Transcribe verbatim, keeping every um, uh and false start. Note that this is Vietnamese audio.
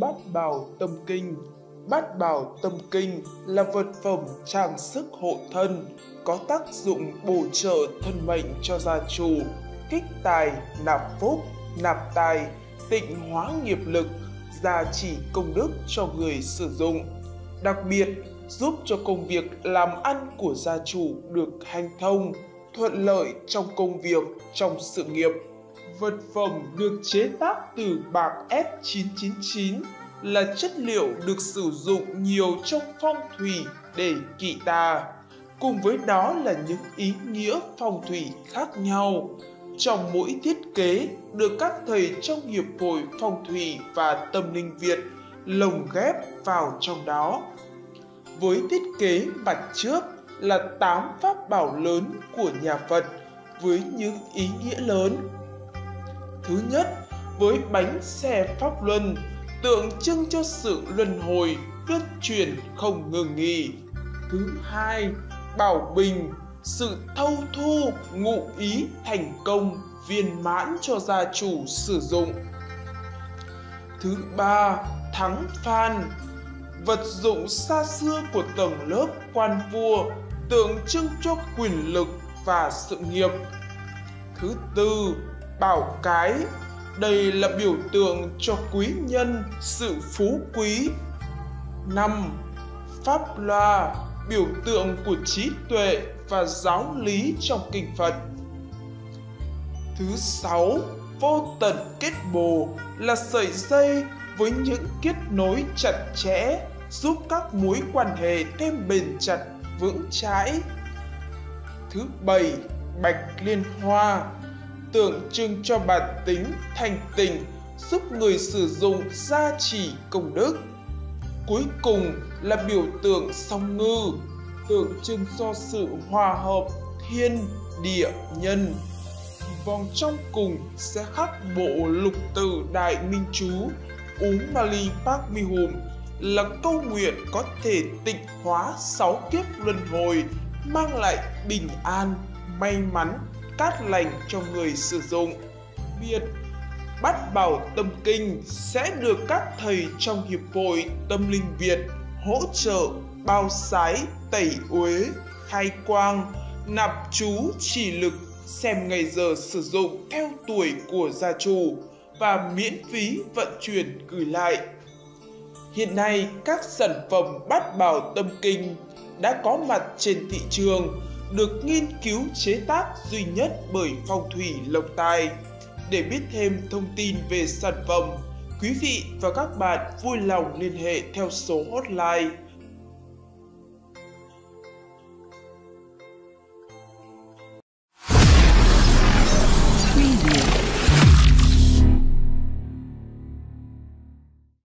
Bát Bảo Tâm Kinh. Bát Bảo Tâm Kinh là vật phẩm trang sức hộ thân, có tác dụng bổ trợ thân mệnh cho gia chủ, kích tài, nạp phúc, nạp tài, tịnh hóa nghiệp lực, gia trì công đức cho người sử dụng. Đặc biệt, giúp cho công việc làm ăn của gia chủ được hanh thông, thuận lợi trong công việc, trong sự nghiệp. Vật phẩm được chế tác từ bạc ép chín chín chín là chất liệu được sử dụng nhiều trong phong thủy để kỵ tà. Cùng với đó là những ý nghĩa phong thủy khác nhau. Trong mỗi thiết kế được các thầy trong Hiệp hội Phong thủy và Tâm linh Việt lồng ghép vào trong đó. Với thiết kế mặt trước là tám pháp bảo lớn của nhà Phật với những ý nghĩa lớn. Thứ nhất, với bánh xe Pháp Luân, tượng trưng cho sự luân hồi, luân chuyển không ngừng nghỉ. Thứ hai, bảo bình, sự thâu thu, ngụ ý thành công, viên mãn cho gia chủ sử dụng. Thứ ba, thắng phan, vật dụng xa xưa của tầng lớp quan vua, tượng trưng cho quyền lực và sự nghiệp. Thứ tư, bảo cái, đây là biểu tượng cho quý nhân, sự phú quý. Năm, pháp loa, biểu tượng của trí tuệ và giáo lý trong kinh Phật. Thứ sáu, vô tận kết bồ, là sợi dây với những kết nối chặt chẽ, giúp các mối quan hệ thêm bền chặt, vững chãi. Thứ bảy, bạch liên hoa, tượng trưng cho bản tính thanh tịnh, giúp người sử dụng gia trì công đức. Cuối cùng là biểu tượng song ngư, tượng trưng cho sự hòa hợp thiên, địa, nhân. Vòng trong cùng sẽ khắc bộ lục tử Đại Minh Chú Úm Mali Padme Hum, là câu nguyện có thể tịnh hóa sáu kiếp luân hồi, mang lại bình an, may mắn, cát lành cho người sử dụng. Biệt, Bát Bảo Tâm Kinh sẽ được các thầy trong Hiệp hội Tâm linh Việt hỗ trợ bao sái, tẩy uế, khai quang, nạp chú chỉ lực, xem ngày giờ sử dụng theo tuổi của gia chủ và miễn phí vận chuyển gửi lại. Hiện nay, các sản phẩm Bát Bảo Tâm Kinh đã có mặt trên thị trường, được nghiên cứu chế tác duy nhất bởi Phong thủy Lộc Tài. Để biết thêm thông tin về sản phẩm, quý vị và các bạn vui lòng liên hệ theo số hotline